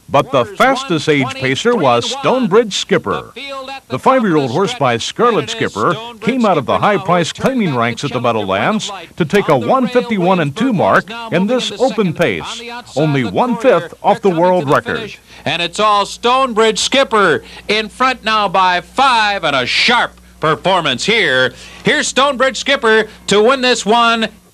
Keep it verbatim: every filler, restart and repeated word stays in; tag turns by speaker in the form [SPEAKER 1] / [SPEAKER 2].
[SPEAKER 1] But the fastest age pacer was Stonebridge Skipper. The five-year-old horse by Scarlet Skipper came out of the high-priced claiming ranks at the Meadowlands to take a one fifty-one and two mark in this open pace, only one-fifth off the world record.
[SPEAKER 2] And it's all Stonebridge Skipper in front now by five, and a sharp performance here. Here's Stonebridge Skipper to win this one